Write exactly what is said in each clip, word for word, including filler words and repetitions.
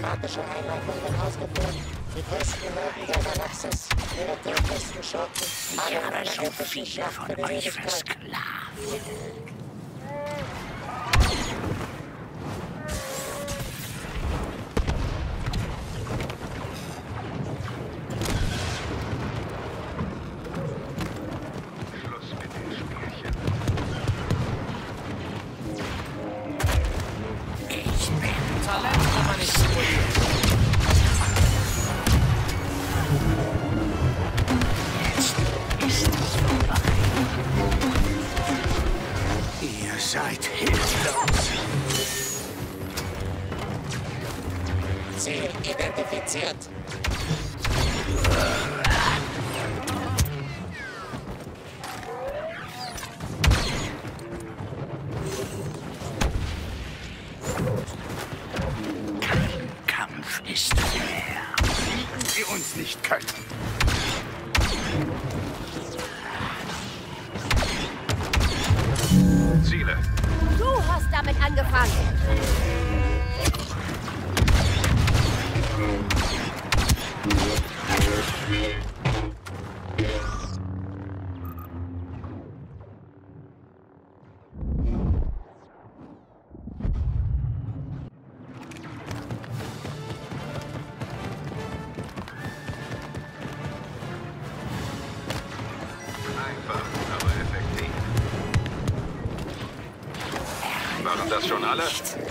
dramatische Einleitungen ausgeführt. Die größten Helden der Galaxis, ihre tödlichsten Schurken, Ich habe so viele von euch versklavt. Seid hilflos. Ziel identifiziert. Kein Kampf ist fair. Wenn sie uns nicht können. Ziele. Du hast damit angefangen. Einfach, aber effektiv. Waren das schon alle?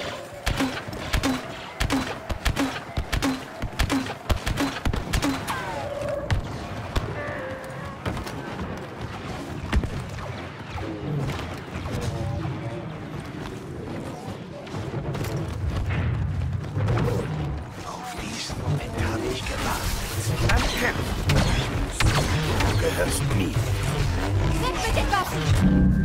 Auf diesen Moment habe ich gewartet. Dann kämpfen. Du gehörst mir. Weg mit den Waffen!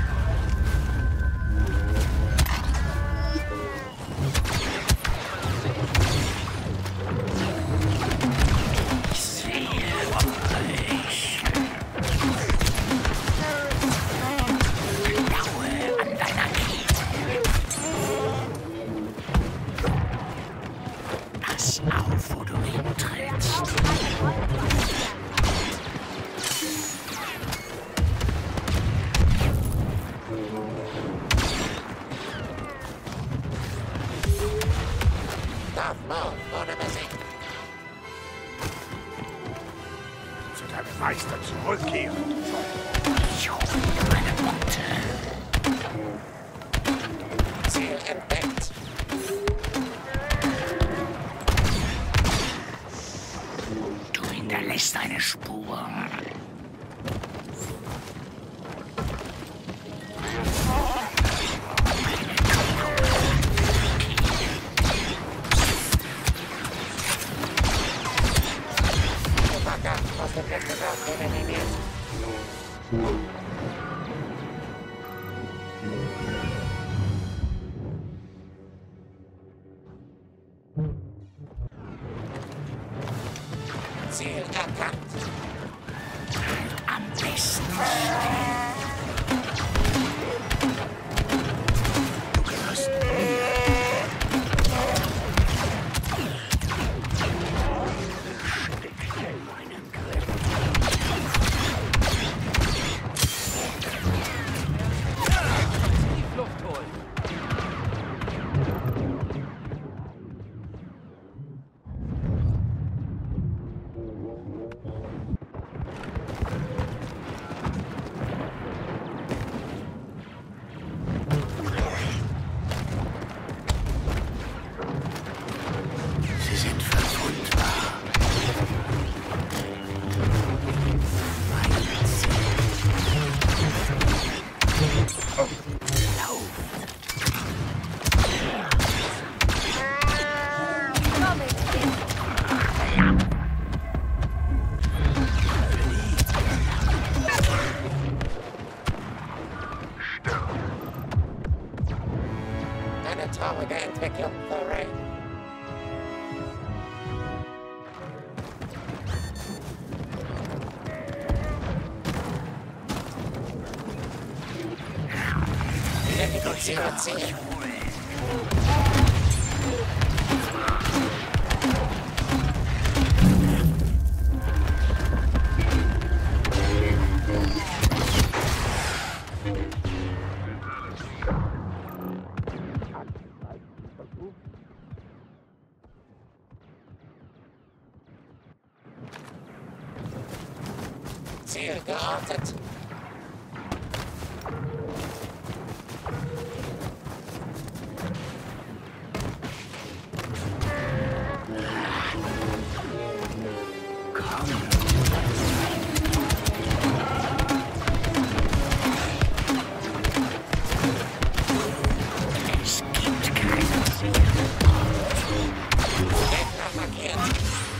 Ich sehe euch. Blaue an deiner Kehle. Pass auf, wo du hintrittst. Darth Maul ohne Musik. Zu deinem Meister zurückkehren. Ich hole meine Worte. Ziel entdeckt. Du hinterlässt eine Spur. Chewbacca aus dem Wettbewerb eliminiert. Ziel erkannt. Am besten Du gehörst mir. Sie sind verwundbar. Mein Ziel. Lauf. Komm mit dir! Eine traurige Entwicklung für Rey. Identifiziere Ziel. gesichtet. Es gibt keinen sicheren Gegner markiert.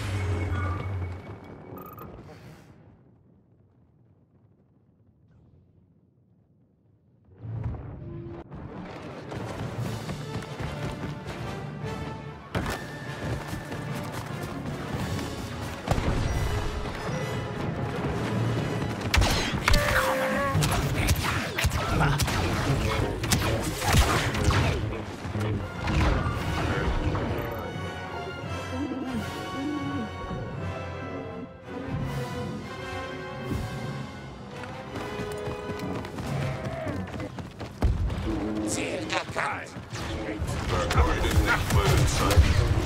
Ziel erkannt. Verkleidet Nachfolgezeit.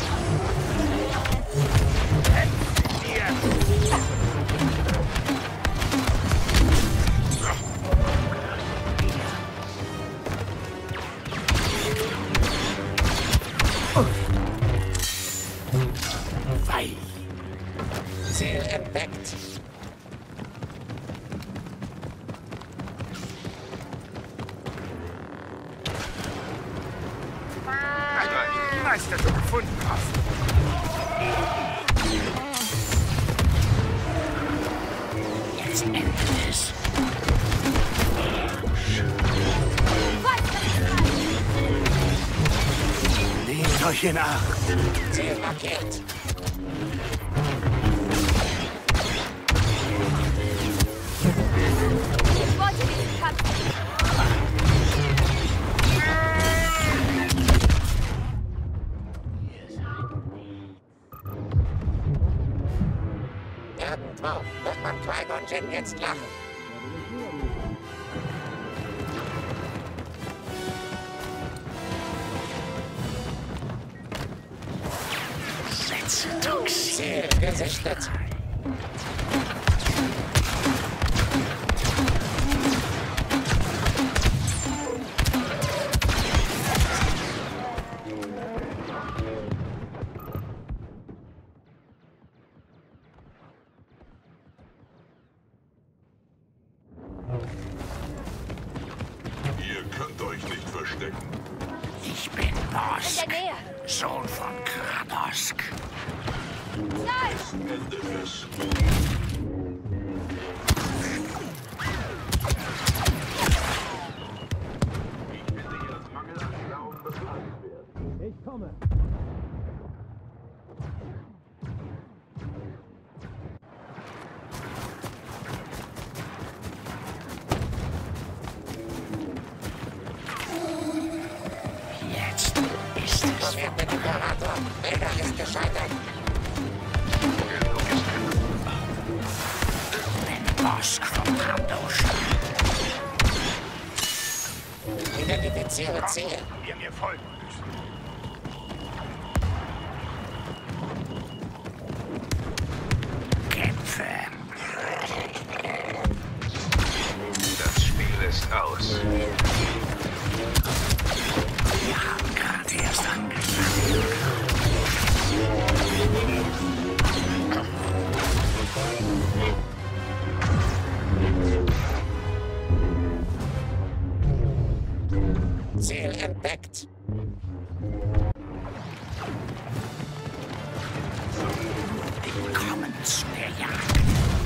Weich. Ziel entdeckt. Nice, dass du gefunden hast. Jetzt endet es. Nehmt euch in Acht. Ziel markiert. Ich wollte diesen Kampf. Irgendwo wird man Qui-Gon Jinn jetzt lachen. Setze Toxin. Ziel gesichtet. Ihr könnt euch nicht verstecken. Ich bin In Bosk, der Nähe. Sohn von Krabosk. Nein! Ende es. Jetzt ist es Kommand mit Imperator. Vader ist gescheitert. Ben Bosk vom Trandoshan. Identifiziere Ziel. Ihr mir folgen müsst. Kämpfe. Das Spiel ist aus. Wir haben gerade erst angefangen. Ziel entdeckt. Willkommen zu der Jagd.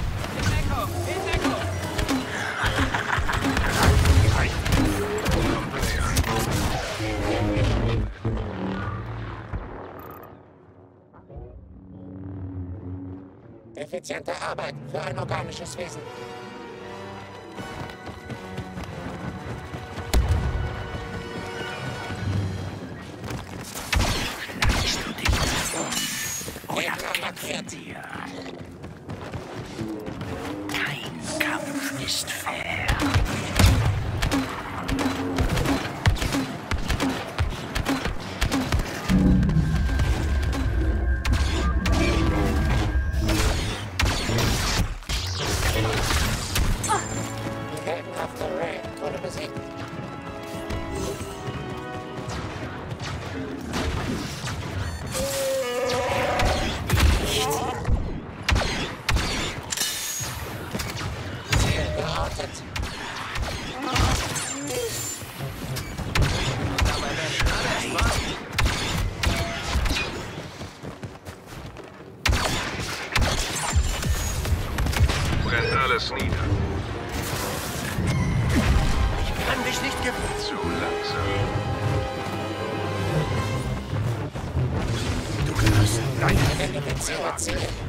Effiziente Arbeit für ein organisches Wesen. Schleichst du dich davon? Oder Gegner kämpfen markiert. wir? Kein Kampf ist fair. Doctor Ray wurde besiegt. Ziel geortet. Brennt alles nieder. Ich kann dich nicht gewinnen. Zu langsam. Du kannst. Nein. Identifiziere Ziele.